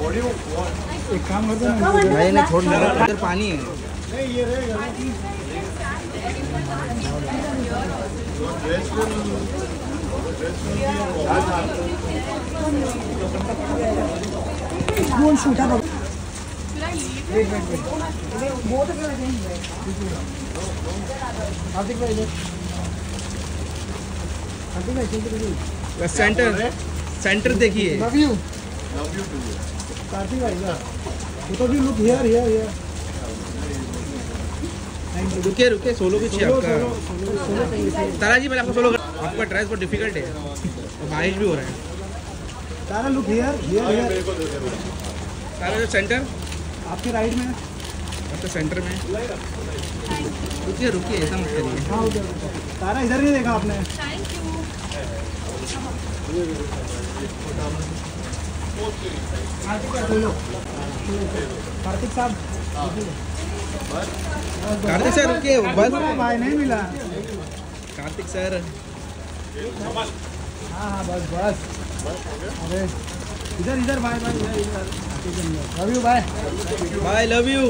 एक काम करते हैं भाई ने छोड़ दिया, इधर पानी है। नहीं ये रहेगा कौन शूटा दो वेट बहुत हार्दिक भाई सेंटर देखिए। लव यू कार्तिक भाई का तो भी लुक हियर हियर हियर रुके रुके, सोलो भी चाहिए आपका। तारा जी, मैंने आपको सोलो आपका ड्रेस बहुत डिफिकल्ट है और बारिश भी हो रहा है। Tara look here here here Tara जो सेंटर आपके राइट में, आपके सेंटर में। रुकिए रुकिए, ऐसा मत करिए। हाँ उधर। तारा इधर नहीं देखा आपने। कार्तिक साहब, कार्तिक सर रुकिए, बस भाई नहीं मिला। कार्तिक सर, हाँ हाँ बस बस। अरे इधर इधर बाय बाय इधर। Love you bye bye, love you.